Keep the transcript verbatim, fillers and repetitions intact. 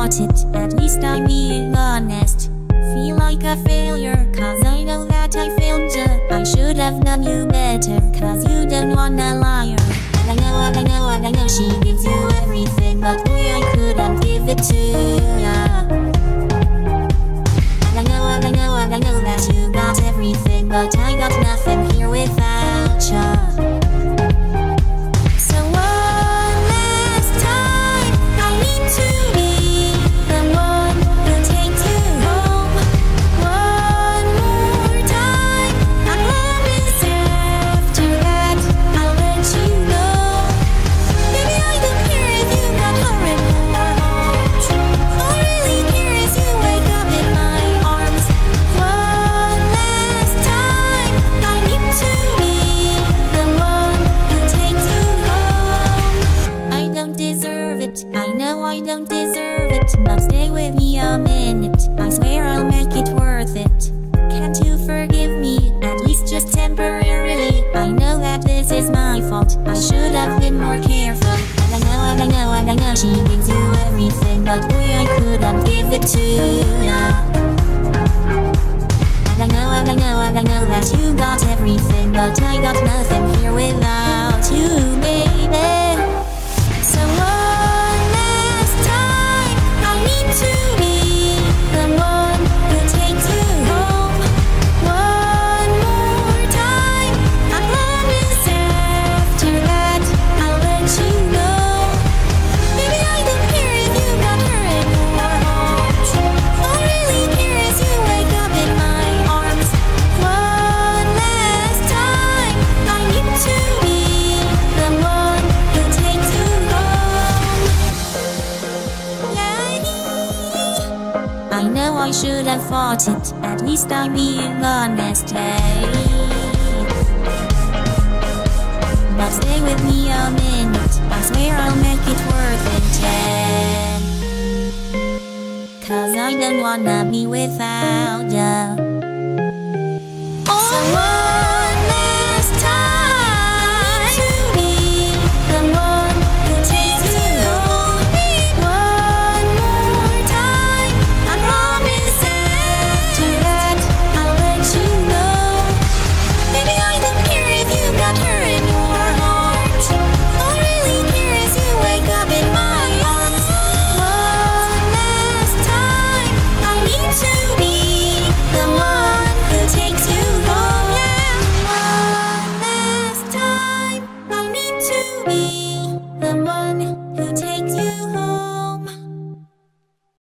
fought it, at least I'm being honest. Feel like a failure, cause I know that I failed you. I should have known you better, cause you don't want a liar. And I know, and I know, and I know she gives you everything, but boy, I couldn't give it to ya. And I know, and I know, and I know that you got everything, but I got nothing here without ya. I know I don't deserve it, but stay with me a minute. I swear I'll make it worth it. Can't you forgive me, at least just temporarily? I know that this is my fault, I should have been more careful. And I know, and I know, and I know she gives you everything, but boy, I couldn't give it to ya. And I know, and I know, and I know that you got everything, but I got nothing here without you, baby. So one last time, I need to be the one who takes you home. One more time, I promise after that I'll let you know. Baby, I don't care if you got her in your heart. All I really care is you wake up in my arms. One last time, I need to be the one who takes you home. I know I should have fought it, at least I'm being honest, hey. But stay with me a minute, I swear I'll make it worth it, yeah. Cause I don't wanna be without ya. Oh, so